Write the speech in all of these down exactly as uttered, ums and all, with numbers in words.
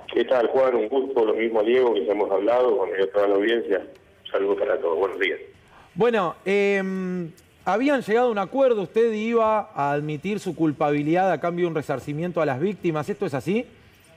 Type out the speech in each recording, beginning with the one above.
¿Qué tal, Juan? Un gusto, lo mismo Diego, que ya hemos hablado, con toda la audiencia. Un saludo para todos, buenos días. Bueno, eh, habían llegado a un acuerdo, usted iba a admitir su culpabilidad a cambio de un resarcimiento a las víctimas, ¿esto es así?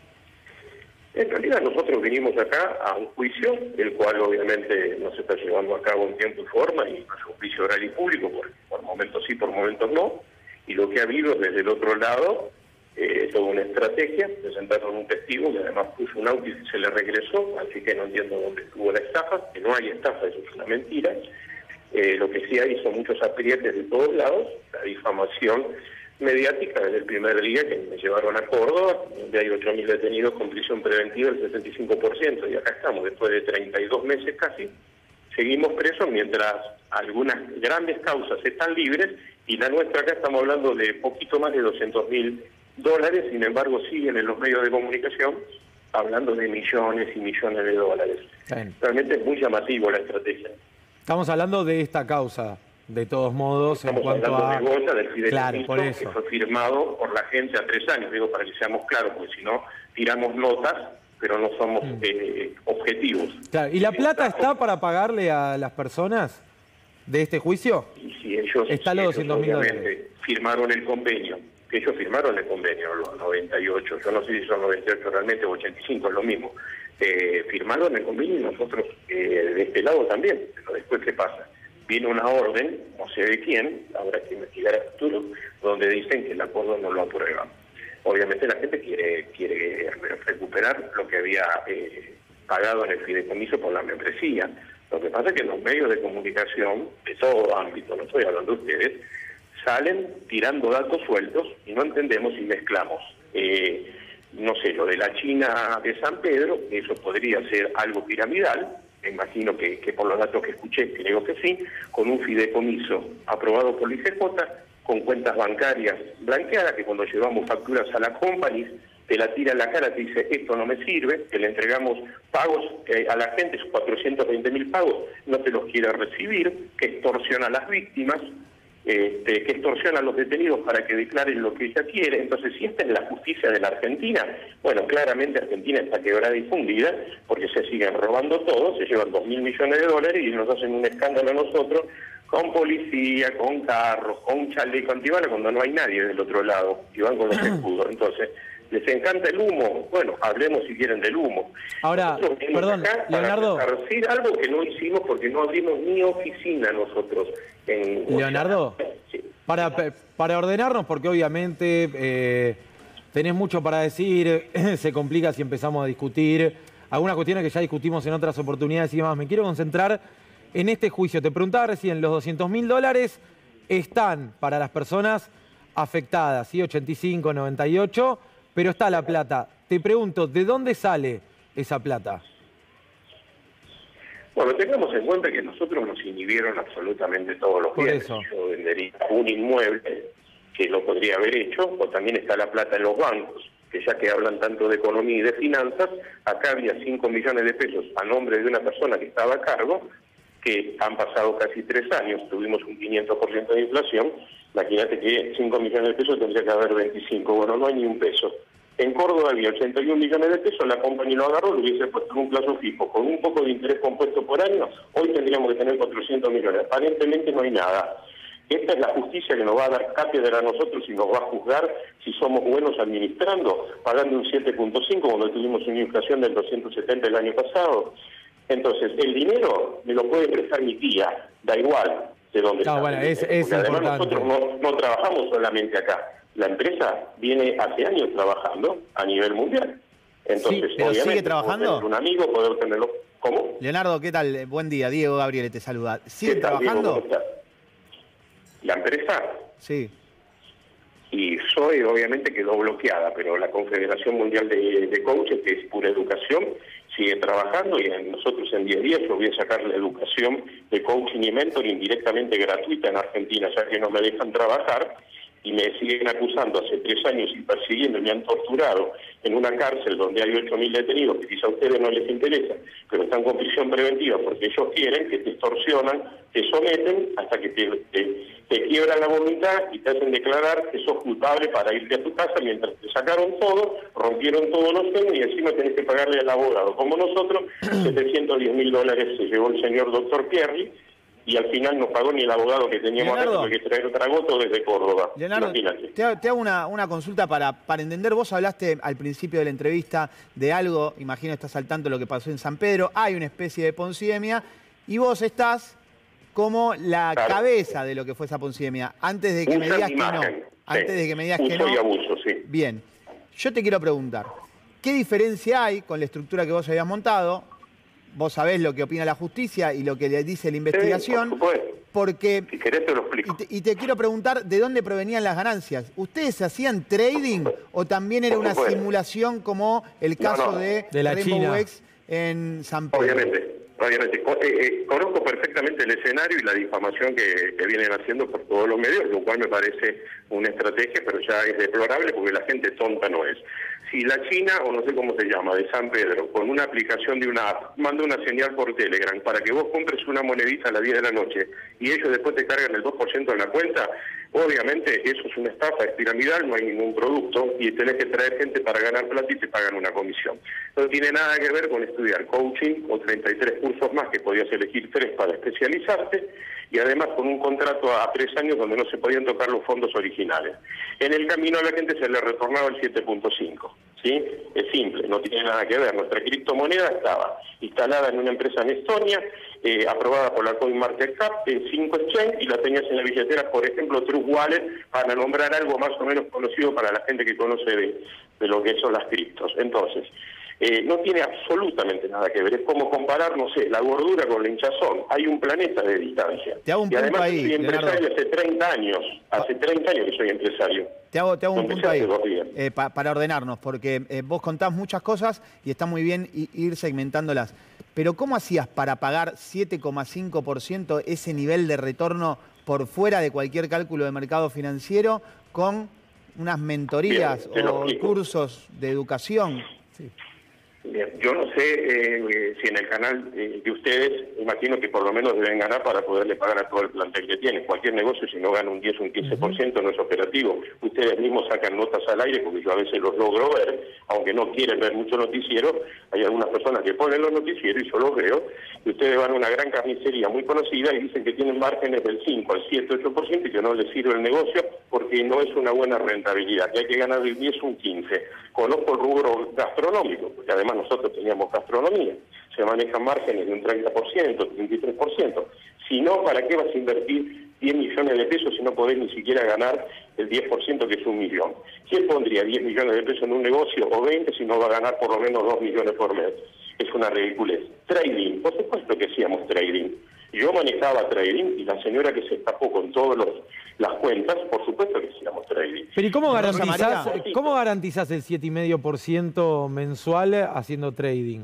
En realidad nosotros vinimos acá a un juicio, el cual obviamente no se está llevando a cabo en tiempo y forma, y es un juicio oral y público, por, por momentos sí, por momentos no, y lo que ha habido desde el otro lado, eh, toda una estrategia, presentaron un testigo que además puso un auto y se le regresó, así que no entiendo dónde estuvo la estafa, que no hay estafa, eso es una mentira. Eh, lo que sí hay son muchos aprietes de todos lados, la difamación mediática desde el primer día que me llevaron a Córdoba, donde hay ocho mil detenidos con prisión preventiva del sesenta y cinco por ciento, y acá estamos, después de treinta y dos meses casi, seguimos presos mientras algunas grandes causas están libres, y la nuestra acá estamos hablando de poquito más de doscientos mil dólares, sin embargo siguen en los medios de comunicación hablando de millones y millones de dólares. Bien. Realmente es muy llamativo la estrategia. Estamos hablando de esta causa, de todos modos, Estamos en cuanto hablando a... de Goya, del fideicomiso, claro, por eso. que fue firmado por la agencia a tres años, digo, para que seamos claros, porque si no, tiramos notas, pero no somos mm. eh, objetivos. Claro. ¿Y la plata está para pagarle a las personas de este juicio? Y si ellos, está si los ellos doscientos mil dólares. Firmaron el convenio, que ellos firmaron el convenio, los noventa y ocho, yo no sé si son noventa y ocho realmente, o ochenta y cinco, es lo mismo. Eh, firmaron el convenio y nosotros eh, de este lado también, pero después ¿qué pasa? Viene una orden, no sé de quién, habrá que investigar a futuro, donde dicen que el acuerdo no lo aprueban. Obviamente la gente quiere quiere recuperar lo que había eh, pagado en el fideicomiso por la membresía. Lo que pasa es que los medios de comunicación, de todo ámbito, no estoy hablando de ustedes, salen tirando datos sueltos y no entendemos y mezclamos. Eh, no sé, lo de la China de San Pedro, eso podría ser algo piramidal, me imagino que, que por los datos que escuché, creo que sí, con un fideicomiso aprobado por la I G J, con cuentas bancarias blanqueadas, que cuando llevamos facturas a la company, te la tira en la cara, te dice, esto no me sirve, que le entregamos pagos eh, a la gente, esos cuatrocientos veinte mil pagos, no te los quiere recibir, que extorsiona a las víctimas, Este, que extorsiona a los detenidos para que declaren lo que ella quiere. Entonces, si esta es la justicia de la Argentina, bueno, claramente Argentina está quebrada y fundida, porque se siguen robando todo, se llevan dos mil millones de dólares y nos hacen un escándalo a nosotros, con policía, con carros, con chaleco antibala, cuando no hay nadie del otro lado, y van con los escudos. Entonces, ¿les encanta el humo? Bueno, hablemos si quieren del humo. Ahora, perdón, Leonardo... Para decir algo que no hicimos porque no abrimos ni oficina nosotros. En, Leonardo, sí. para, para ordenarnos, porque obviamente eh, tenés mucho para decir, se complica si empezamos a discutir algunas cuestiones que ya discutimos en otras oportunidades y demás. Me quiero concentrar en este juicio. Te preguntaba recién, los doscientos mil dólares están para las personas afectadas, ¿sí? ochenta y cinco, noventa y ocho... pero está la plata. Te pregunto, ¿de dónde sale esa plata? Bueno, tengamos en cuenta que nosotros nos inhibieron absolutamente todos los días. Eso. Yo vendería un inmueble que lo podría haber hecho, o también está la plata en los bancos, que ya que hablan tanto de economía y de finanzas, acá había cinco millones de pesos a nombre de una persona que estaba a cargo, que han pasado casi tres años, tuvimos un quinientos por ciento de inflación, imagínate que cinco millones de pesos tendría que haber veinticinco, bueno, no hay ni un peso. En Córdoba había ochenta y un millones de pesos, la compañía lo agarró, lo hubiese puesto en un plazo fijo, con un poco de interés compuesto por año, hoy tendríamos que tener cuatrocientos millones, aparentemente no hay nada. Esta es la justicia que nos va a dar cátedra a nosotros y nos va a juzgar si somos buenos administrando, pagando un siete punto cinco cuando tuvimos una inflación del doscientos setenta el año pasado. Entonces, el dinero me lo puede prestar mi tía, da igual de dónde no, está. Bueno, es, es además importante. nosotros no, no trabajamos solamente acá. La empresa viene hace años trabajando a nivel mundial. Entonces, sí, pero obviamente, ¿sigue trabajando? Poder tener un amigo, poder tenerlo. ¿Cómo? Leonardo, ¿qué tal? Buen día, Diego Gabriele te saluda. ¿Sigue ¿Qué tal, trabajando? Diego? ¿Cómo estás? ¿La empresa? Sí. Y Zoe obviamente quedó bloqueada, pero la Confederación Mundial de, de Coaches, que es pura educación, sigue trabajando y en nosotros en diez días yo voy a sacar la educación de coaching y mentoring directamente gratuita en Argentina, ya que no me dejan trabajar y me siguen acusando hace tres años y persiguiendo, me han torturado en una cárcel donde hay ocho mil detenidos, que quizá a ustedes no les interesa, pero están con prisión preventiva porque ellos quieren, que te extorsionan, te someten hasta que te, te, te quiebran la voluntad y te hacen declarar que sos culpable para irte a tu casa mientras te sacaron todo, rompieron todos los sueños y encima tenés que pagarle al abogado. Como nosotros, setecientos diez mil dólares se llevó el señor doctor Pierri, y al final no pagó ni el abogado que teníamos acá, tuve que traer otra goto desde Córdoba. Leonardo, te hago, te hago una, una consulta para, para entender. Vos hablaste al principio de la entrevista de algo, imagino estás al tanto de lo que pasó en San Pedro, hay una especie de poncidemia, y vos estás como la claro. cabeza de lo que fue esa poncidemia. Antes de que Usa me digas imagen, que no. Sí. Antes de que me digas Uso que no. y abuso, sí. Bien. Yo te quiero preguntar, ¿qué diferencia hay con la estructura que vos habías montado? Vos sabés lo que opina la justicia y lo que le dice la investigación. Sí, por supuesto. Porque, si querés te lo explico. Y te, y te quiero preguntar, ¿de dónde provenían las ganancias? ¿Ustedes hacían trading o también era una simulación como el caso no, no. de, de la Rainbow China X en San Pedro? Obviamente, obviamente. Eh, eh, conozco perfectamente el escenario y la difamación que, que vienen haciendo por todos los medios, lo cual me parece una estrategia, pero ya es deplorable porque la gente tonta no es. Si la China, o no sé cómo se llama, de San Pedro, con una aplicación de una app, manda una señal por Telegram para que vos compres una monedita a las diez de la noche y ellos después te cargan el dos por ciento en la cuenta, obviamente eso es una estafa, es piramidal, no hay ningún producto y tenés que traer gente para ganar plata y te pagan una comisión. No tiene nada que ver con estudiar coaching o treinta y tres cursos más, que podías elegir tres para especializarte, y además con un contrato a tres años donde no se podían tocar los fondos originales. En el camino a la gente se le retornaba el siete punto cinco. ¿Sí? Es simple, no tiene nada que ver. Nuestra criptomoneda estaba instalada en una empresa en Estonia, eh, aprobada por la CoinMarketCap, en cinco exchange, y la tenías en la billetera, por ejemplo, Trust Wallet, para nombrar algo más o menos conocido para la gente que conoce de, de lo que son las criptos. Entonces, eh, no tiene absolutamente nada que ver. Es como comparar, no sé, la gordura con la hinchazón. Hay un planeta de distancia. Te hago un y punto además ahí, soy empresario Leonardo. hace treinta años. Hace treinta años que soy empresario. Te hago, te hago un No punto ahí, eh, pa, para ordenarnos, porque eh, vos contás muchas cosas y está muy bien ir segmentándolas. Pero ¿cómo hacías para pagar siete coma cinco por ciento ese nivel de retorno por fuera de cualquier cálculo de mercado financiero con unas mentorías Bien, o cursos de educación? Sí. Bien, yo no sé eh, si en el canal eh, de ustedes, imagino que por lo menos deben ganar para poderle pagar a todo el plantel que tienen. Cualquier negocio, si no gana un diez o un quince por ciento, no es operativo. Ustedes mismos sacan notas al aire, porque yo a veces los logro ver, aunque no quieren ver mucho noticiero. Hay algunas personas que ponen los noticieros y yo los veo, y ustedes van a una gran carnicería muy conocida y dicen que tienen márgenes del cinco al siete, ocho por ciento y que no les sirve el negocio porque no es una buena rentabilidad, que hay que ganar del diez o un quince. Conozco el rubro gastronómico, porque además nosotros teníamos gastronomía, se manejan márgenes de un treinta por ciento, treinta y tres por ciento. Si no, ¿para qué vas a invertir diez millones de pesos si no podés ni siquiera ganar el diez por ciento, que es un millón? ¿Quién pondría diez millones de pesos en un negocio o veinte si no va a ganar por lo menos dos millones por mes? Es una ridiculez. Trading, por supuesto que hacíamos trading. Yo manejaba trading y la señora que se escapó con todas las cuentas, por supuesto que hacíamos trading. Pero ¿y cómo garantizás, ¿cómo garantizás el siete coma cinco por ciento mensual haciendo trading?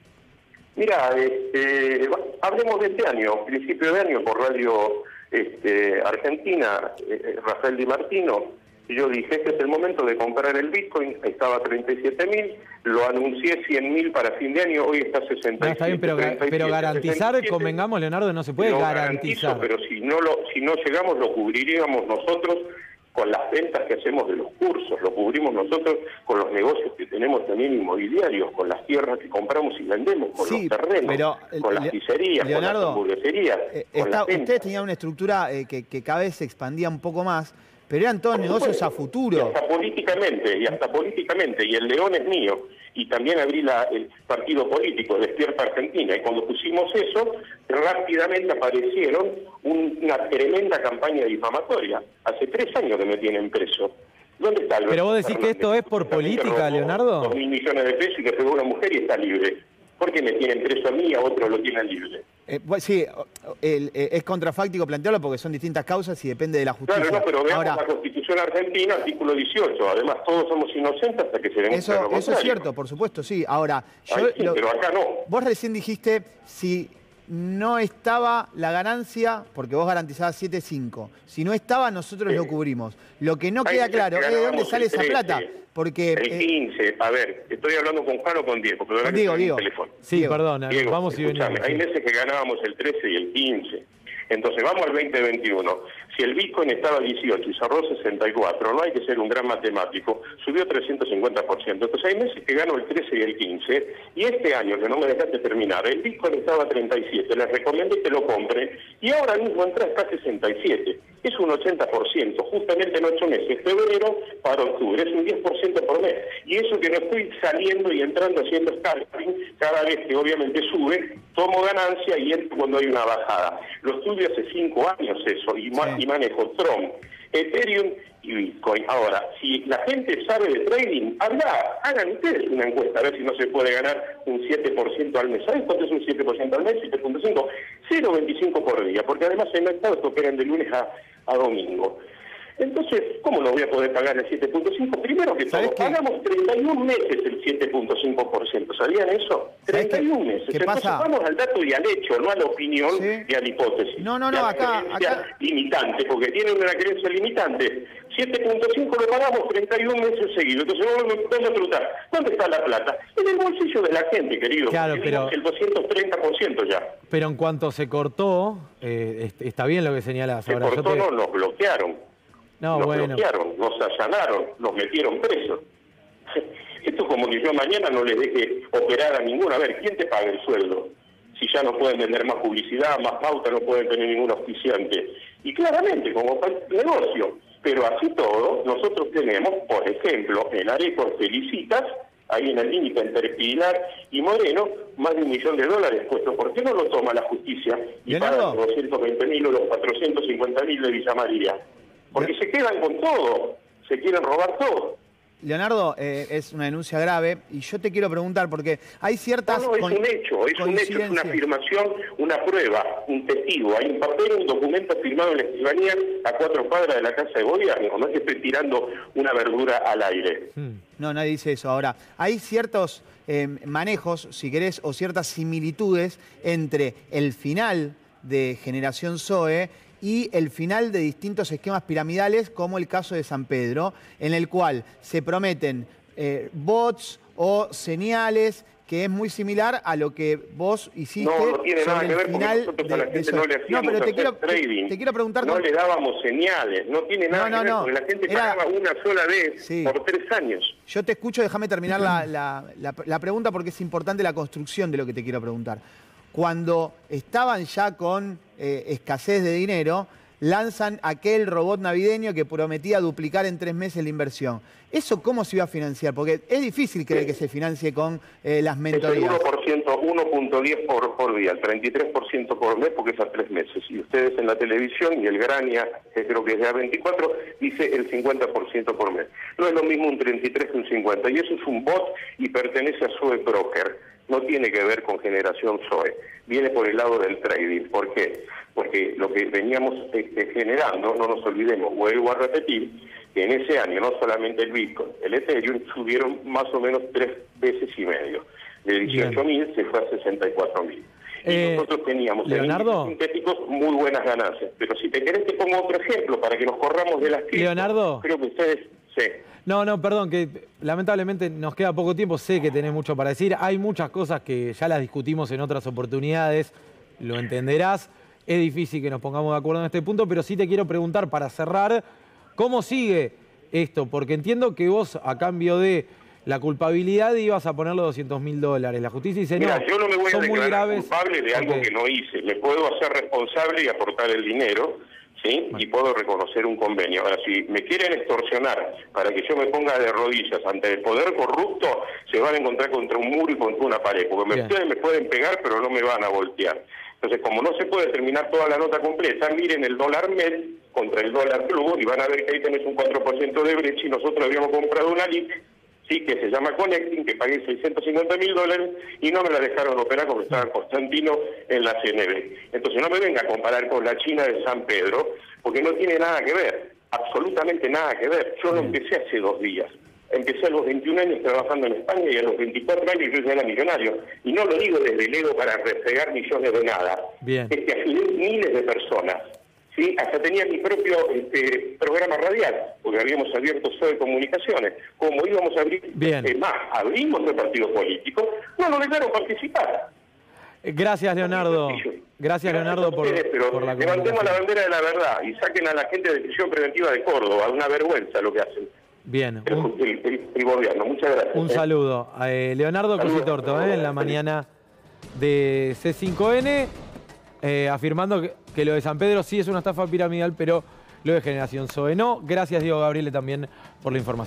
Mira, este, hablemos de este año, principio de año, por Radio este, Argentina, eh, Rafael Di Martino, y yo dije, este es el momento de comprar el Bitcoin, estaba a treinta y siete mil, lo anuncié cien mil para fin de año, hoy está a sesenta y siete. No, está bien, pero, treinta y siete, pero garantizar, sesenta y siete, convengamos, Leonardo, no se puede lo garantizar. Pero si no, lo, si no llegamos, lo cubriríamos nosotros con las ventas que hacemos de los cursos, lo cubrimos nosotros con los negocios que tenemos también inmobiliarios, con las tierras que compramos y vendemos, con sí, los terrenos, pero, con las pizzerías, Leonardo, con las hamburgueserías. Eh, con está, las ustedes tenían una estructura eh, que, que cada vez se expandía un poco más, pero eran todos negocios a futuro. Y hasta políticamente, y hasta políticamente, y el león es mío. Y también abrí la, el partido político, Despierta Argentina, y cuando pusimos eso, rápidamente aparecieron un, una tremenda campaña difamatoria. Hace tres años que me tienen preso. ¿Dónde está Alberto Pero vos decís Fernández? que esto es por política, Leonardo. Dos mil millones de pesos y que pegó una mujer y está libre. ¿Por qué me tienen preso a mí y a otro lo tienen libre? Eh, pues, sí, el, eh, es contrafáctico plantearlo porque son distintas causas y depende de la justicia. Claro, no, pero veamos Ahora, la Constitución Argentina, artículo dieciocho. Además, todos somos inocentes hasta que se demuestre eso, lo contrario. eso es cierto, por supuesto, sí. Ahora, yo, Ay, sí, lo, pero acá no. vos recién dijiste si no estaba la ganancia, porque vos garantizabas siete coma cinco. Si no estaba, nosotros sí. lo cubrimos. Lo que no Hay queda veces claro que es de dónde ganábamos sale el esa trece, plata. Porque, el quince, a ver, estoy hablando con Juan o con Diego, porque Con Diego, Diego. teléfono. Sí, Diego. perdón, Diego, vamos y escúchame, venimos. hay sí. meses que ganábamos el trece y el quince. Entonces vamos al veinte veintiuno. Si el Bitcoin estaba a dieciocho y cerró sesenta y cuatro, no hay que ser un gran matemático, subió trescientos cincuenta por ciento. Entonces hay meses que gano el trece y el quince, y este año, que no me dejaste terminar, el Bitcoin estaba a treinta y siete, les recomendé que lo compren, y ahora mismo entra hasta sesenta y siete. Es un ochenta por ciento, justamente en ocho meses, febrero para octubre, es un diez por ciento por mes. Y eso que no estoy saliendo y entrando haciendo scalping, cada vez que obviamente sube, tomo ganancia y entro cuando hay una bajada. Lo estudio hace cinco años eso, y, sí. y manejo Tron, Ethereum y Bitcoin. Ahora, si la gente sabe de trading, habla, hagan ustedes una encuesta, a ver si no se puede ganar un siete por ciento al mes. ¿Saben cuánto es un siete por ciento al mes? siete punto cinco, cero punto veinticinco por día, porque además hay mercados que operan de lunes a, a domingo. Entonces, ¿cómo no voy a poder pagar el siete punto cinco? Primero que todo, pagamos treinta y un meses el siete punto cinco por ciento. ¿Sabían eso? treinta y un meses. ¿Qué Entonces pasa? vamos al dato y al hecho, no a la opinión ¿Sí? y a la hipótesis. No, no, no, acá, acá... limitante, porque tienen una creencia limitante. siete punto cinco lo pagamos treinta y un meses seguidos. Entonces vamos a preguntar, ¿dónde está la plata? En el bolsillo de la gente, querido. Claro, pero... el doscientos treinta por ciento ya. Pero en cuanto se cortó, eh, está bien lo que señalás. Se Ahora, cortó, yo te... no, nos bloquearon. No, nos bueno. bloquearon, nos allanaron, nos metieron presos. Esto es como que yo mañana no les deje operar a ninguno. A ver, ¿quién te paga el sueldo? Si ya no pueden vender más publicidad, más pauta, no pueden tener ningún auspiciante. Y claramente, como negocio. Pero así todo, nosotros tenemos, por ejemplo, en Areco Felicitas, ahí en el límite entre Pilar y Moreno, más de un millón de dólares puesto. ¿Por qué no lo toma la justicia y paga los doscientos veinte mil o los cuatrocientos cincuenta mil de Villa María? Porque se quedan con todo, se quieren robar todo. Leonardo, eh, es una denuncia grave y yo te quiero preguntar porque hay ciertas... No, no, es un hecho, es un hecho, es una afirmación, una prueba, un testigo. Hay un papel, un documento firmado en la escribanía a cuatro cuadras de la Casa de Gobierno. No es que estoy tirando una verdura al aire. No, nadie dice eso. Ahora, hay ciertos eh, manejos, si querés, o ciertas similitudes entre el final de Generación Zoe y el final de distintos esquemas piramidales, como el caso de San Pedro, en el cual se prometen eh, bots o señales, que es muy similar a lo que vos hiciste. No, no tiene nada que ver, porque nosotros a la gente no le hacíamos no, pero te hacer quiero, trading. Te, te quiero preguntar... No con... le dábamos señales, no tiene nada no, no, que ver, no. porque la gente Era... pagaba una sola vez sí. por tres años. Yo te escucho, déjame terminar la, la, la, la pregunta porque es importante la construcción de lo que te quiero preguntar. Cuando estaban ya con eh, escasez de dinero, lanzan aquel robot navideño que prometía duplicar en tres meses la inversión. ¿Eso cómo se iba a financiar? Porque es difícil creer que se financie con eh, las mentorías. Es el uno por ciento, uno punto diez por, por día, el treinta y tres por ciento por mes, porque es a tres meses. Y ustedes en la televisión, y el Grania, que creo que es de A veinticuatro, dice el cincuenta por ciento por mes. No es lo mismo un treinta y tres que un cincuenta. Y eso es un bot y pertenece a Zoe Broker. No tiene que ver con Generación Zoe. Viene por el lado del trading. ¿Por qué? Porque lo que veníamos este, generando, no nos olvidemos, vuelvo a repetir, que en ese año no solamente el Bitcoin, el Ethereum subieron más o menos tres veces y medio. De dieciocho mil se fue a sesenta y cuatro mil. Y eh, nosotros teníamos Leonardo, en sintéticos muy buenas ganancias. Pero si te querés te pongo otro ejemplo para que nos corramos de las criptos. Leonardo. Creo que ustedes... Sí. No, no, perdón, que lamentablemente nos queda poco tiempo, sé que tenés mucho para decir, hay muchas cosas que ya las discutimos en otras oportunidades, lo entenderás, es difícil que nos pongamos de acuerdo en este punto, pero sí te quiero preguntar para cerrar, ¿cómo sigue esto? Porque entiendo que vos a cambio de la culpabilidad ibas a poner los doscientos mil dólares, la justicia dice Mira, no, yo no me voy a son muy declarar graves. culpable de algo okay. que no hice, me puedo hacer responsable y aportar el dinero, ¿sí? Bueno. Y puedo reconocer un convenio. Ahora, si me quieren extorsionar para que yo me ponga de rodillas ante el poder corrupto, se van a encontrar contra un muro y contra una pared, porque me, ustedes me pueden pegar, pero no me van a voltear. Entonces, como no se puede terminar toda la nota completa, miren el dólar M E D contra el dólar Blue y van a ver que ahí tenés un cuatro por ciento de brecha y nosotros habíamos comprado una L I C, sí, que se llama Connecting, que pagué seiscientos cincuenta mil dólares y no me la dejaron operar porque estaba Constantino en la C N B. Entonces no me venga a comparar con la China de San Pedro, porque no tiene nada que ver, absolutamente nada que ver. Yo lo empecé hace dos días. Empecé a los veintiún años trabajando en España y a los veinticuatro años yo ya era millonario. Y no lo digo desde el ego para refregar millones de nada. Bien. Es que ayudé miles de personas. ¿Sí? Hasta tenía mi propio este, programa radial, porque habíamos abierto S O E Comunicaciones. Como íbamos a abrir Bien. Eh, más, abrimos el partido político, no nos dejaron participar. Gracias, Leonardo. Gracias, Leonardo, por, ustedes, pero por la levantemos la bandera de la verdad y saquen a la gente de prisión preventiva de Córdoba. Una vergüenza lo que hacen. Bien. El, Un, el, el, el gobierno. Muchas gracias. un ¿eh? saludo. Eh, Leonardo Saludos. Cositorto, eh, en la mañana de C cinco N, eh, afirmando que, que lo de San Pedro sí es una estafa piramidal, pero lo de Generación S O E no. Gracias, Diego Gabriele, también por la información.